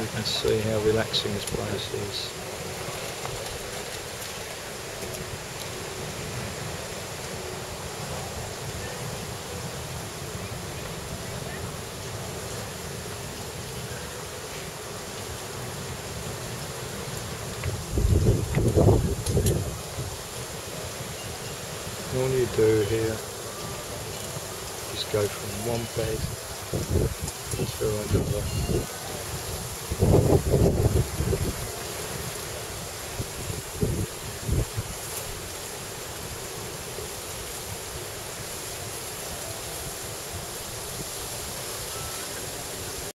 you can see how relaxing this place is. All you do here is go from one bed to another.